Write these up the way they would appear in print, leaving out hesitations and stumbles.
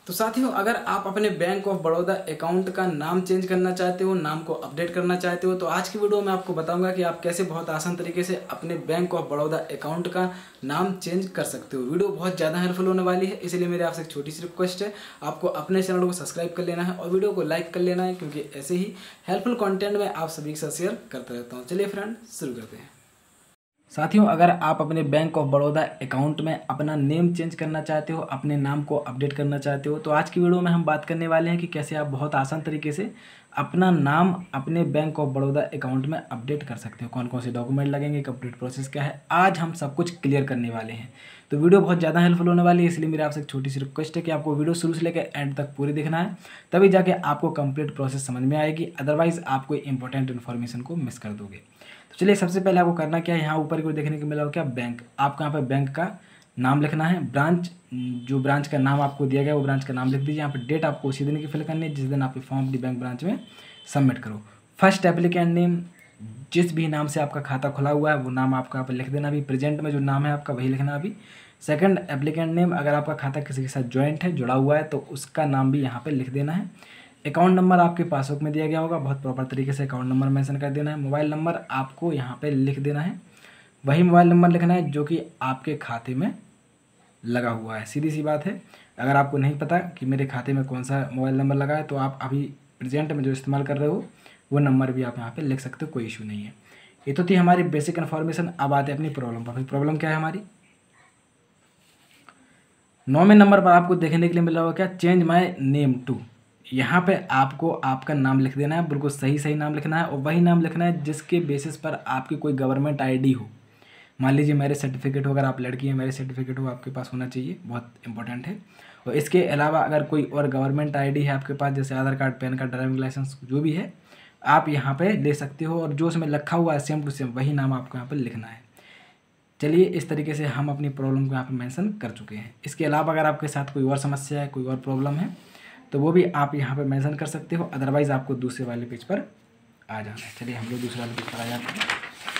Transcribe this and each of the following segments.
तो साथियों, अगर आप अपने बैंक ऑफ बड़ौदा अकाउंट का नाम चेंज करना चाहते हो, नाम को अपडेट करना चाहते हो, तो आज की वीडियो में आपको बताऊंगा कि आप कैसे बहुत आसान तरीके से अपने बैंक ऑफ बड़ौदा अकाउंट का नाम चेंज कर सकते हो। वीडियो बहुत ज़्यादा हेल्पफुल होने वाली है, इसलिए मेरे आपसे एक छोटी सी रिक्वेस्ट है, आपको अपने चैनल को सब्सक्राइब कर लेना है और वीडियो को लाइक कर लेना है, क्योंकि ऐसे ही हेल्पफुल कंटेंट में आप सभी के साथ शेयर करता रहता हूँ। चलिए फ्रेंड, शुरू करते हैं। साथियों, अगर आप अपने बैंक ऑफ बड़ौदा अकाउंट में अपना नेम चेंज करना चाहते हो, अपने नाम को अपडेट करना चाहते हो, तो आज की वीडियो में हम बात करने वाले हैं कि कैसे आप बहुत आसान तरीके से अपना नाम अपने बैंक ऑफ बड़ौदा अकाउंट में अपडेट कर सकते हो। कौन कौन से डॉक्यूमेंट लगेंगे, कंप्लीट प्रोसेस क्या है, आज हम सब कुछ क्लियर करने वाले हैं। तो वीडियो बहुत ज़्यादा हेल्पफुल होने वाली है, इसलिए मेरी आपसे एक छोटी सी रिक्वेस्ट है कि आपको वीडियो शुरू से लेकर एंड तक पूरी देखना है, तभी जाके आपको कंप्लीट प्रोसेस समझ में आएगी। अदरवाइज आप कोई इंपॉर्टेंट इन्फॉर्मेशन को मिस कर दोगे। तो चलिए, सबसे पहले आपको करना क्या है, यहाँ ऊपर की ओर देखने को मिला हो क्या, बैंक। आपको यहाँ पे बैंक का नाम लिखना है, ब्रांच, जो ब्रांच का नाम आपको दिया गया वो ब्रांच का नाम लिख दीजिए। यहाँ पे डेट आपको उसी दिन की फिल करनी है जिस दिन आप फॉर्म अपनी बैंक ब्रांच में सबमिट करो। फर्स्ट एप्लीकेंट नेम, जिस भी नाम से आपका खाता खुला हुआ है वो नाम आपका यहाँ पर लिख देना। अभी प्रेजेंट में जो नाम है आपका वही लिखना अभी। सेकंड एप्लीकेंट नेम, अगर आपका खाता किसी के साथ ज्वाइंट है, जुड़ा हुआ है, तो उसका नाम भी यहाँ पे लिख देना है। अकाउंट नंबर आपके पासबुक में दिया गया होगा, बहुत प्रॉपर तरीके से अकाउंट नंबर मेंशन कर देना है। मोबाइल नंबर आपको यहाँ पे लिख देना है, वही मोबाइल नंबर लिखना है जो कि आपके खाते में लगा हुआ है। सीधी सी बात है, अगर आपको नहीं पता कि मेरे खाते में कौन सा मोबाइल नंबर लगा है, तो आप अभी प्रेजेंट में जो इस्तेमाल कर रहे हो वो नंबर भी आप यहाँ पे लिख सकते हो, कोई इशू नहीं है। ये तो थी हमारी बेसिक इन्फॉर्मेशन। अब आते हैं अपनी प्रॉब्लम पर। प्रॉब्लम क्या है हमारी, 9वें नंबर पर आपको देखने के लिए मिला हुआ क्या, चेंज माय नेम टू। यहाँ पे आपको आपका नाम लिख देना है, बिल्कुल सही नाम लिखना है, और वही नाम लिखना है जिसके बेसिस पर आपकी कोई गवर्नमेंट आईडी हो। मान लीजिए मैरिज सर्टिफिकेट हो, अगर आप लड़की हैं मैरिज सर्टिफिकेट हो आपके पास होना चाहिए, बहुत इंपॉर्टेंट है। और इसके अलावा अगर कोई और गवर्नमेंट आईडी है आपके पास, जैसे Aadhaar card, PAN card, driving licence, जो भी है आप यहाँ पे ले सकते हो, और जो उसमें लिखा हुआ है सेम टू सेम वही नाम आपको यहाँ पर लिखना है। चलिए, इस तरीके से हम अपनी प्रॉब्लम को यहाँ पे मेंशन कर चुके हैं। इसके अलावा अगर आपके साथ कोई और समस्या है, कोई और प्रॉब्लम है, तो वो भी आप यहाँ पे मेंशन कर सकते हो। अदरवाइज़ आपको दूसरे वाले पेज पर आ जाना है। चलिए हम लोग दूसरे वाले पेज पर आ जाते हैं।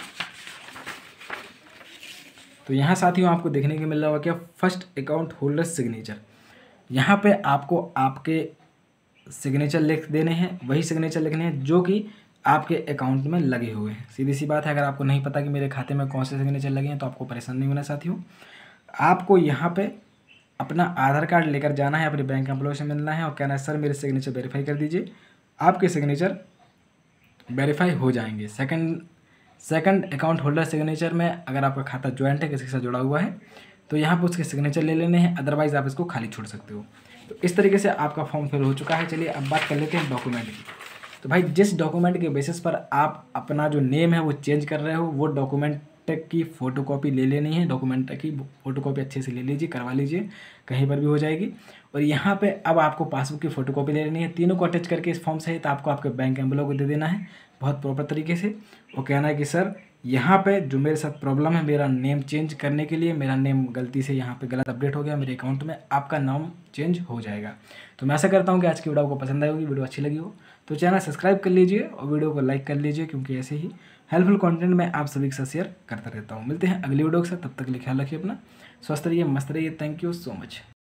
तो यहाँ साथियों आपको देखने को मिल रहा होगा क्या, फर्स्ट अकाउंट होल्डर सिग्नेचर। यहाँ पे आपको आपके सिग्नेचर लिख देने हैं, वही सिग्नेचर लिखने हैं जो कि आपके अकाउंट में लगे हुए हैं। सीधी सी बात है, अगर आपको नहीं पता कि मेरे खाते में कौन से सिग्नेचर लगे हैं तो आपको परेशान नहीं होना साथियों। आपको यहाँ पे अपना आधार कार्ड लेकर जाना है, अपने बैंक एम्प्लॉय से मिलना है और कहना है सर मेरे सिग्नेचर वेरीफाई कर दीजिए। आपके सिग्नेचर वेरीफाई हो जाएंगे। सेकंड अकाउंट होल्डर सिग्नेचर में अगर आपका खाता ज्वाइंट है, किसी के साथ जुड़ा हुआ है, तो यहाँ पर उसके सिग्नेचर ले लेने हैं, अदरवाइज़ आप इसको खाली छोड़ सकते हो। तो इस तरीके से आपका फॉर्म फिल हो चुका है। चलिए अब बात कर लेते हैं डॉक्यूमेंट की। तो भाई, जिस डॉक्यूमेंट के बेसिस पर आप अपना जो नेम है वो चेंज कर रहे हो, वो डॉक्यूमेंट की फ़ोटोकॉपी ले लेनी है। डॉक्यूमेंट की फ़ोटोकॉपी अच्छे से ले लीजिए, करवा लीजिए, कहीं पर भी हो जाएगी। और यहाँ पे अब आपको पासबुक की फ़ोटोकॉपी ले लेनी है। तीनों को अटैच करके इस फॉर्म सहित आपको आपके बैंक एम्प्लॉय को दे देना है, बहुत प्रॉपर तरीके से। वो कहना है कि सर यहाँ पे जो मेरे साथ प्रॉब्लम है, मेरा नेम चेंज करने के लिए, मेरा नेम गलती से यहाँ पे गलत अपडेट हो गया मेरे अकाउंट में, आपका नाम चेंज हो जाएगा। तो मैं आशा करता हूँ कि आज की वीडियो आपको पसंद आई होगी। वीडियो अच्छी लगी हो तो चैनल सब्सक्राइब कर लीजिए और वीडियो को लाइक कर लीजिए, क्योंकि ऐसे ही हेल्पफुल कंटेंट मैं आप सभी के साथ शेयर करता रहता हूँ। मिलते हैं अगली वीडियो के साथ, तब तक के लिए ख्याल रखिए अपना, स्वस्थ रहिए, मस्त रहिए। Thank you so much.